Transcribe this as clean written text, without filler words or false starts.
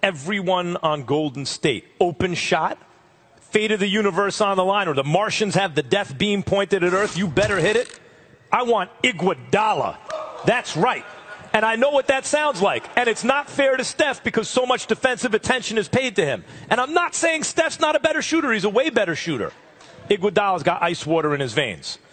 everyone on Golden State. Open shot, fate of the universe on the line, or the Martians have the death beam pointed at Earth, you better hit it. I want Iguodala. That's right. And I know what that sounds like. And it's not fair to Steph because so much defensive attention is paid to him. And I'm not saying Steph's not a better shooter. He's a way better shooter. Iguodala's got ice water in his veins.